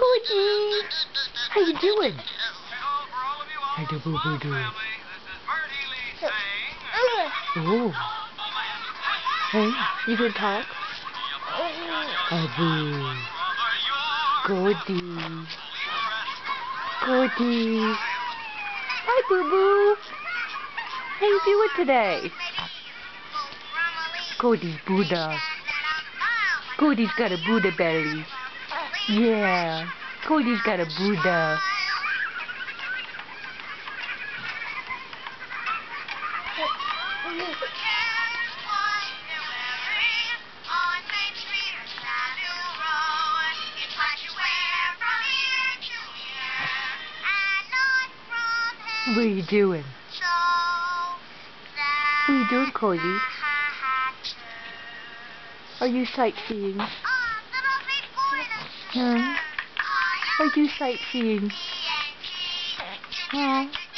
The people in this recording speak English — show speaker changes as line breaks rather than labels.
Cody! How you doing? How do boo boo do? Oh. Hey, you can talk? Boo. Cody. Cody. Hi, boo boo. How you doing today? Cody's Buddha. Cody's got a Buddha belly. Yeah, Cody's got a Buddha. What are you doing? What are you doing, Cody? Are you sightseeing? Huh? Are you sightseeing? Huh?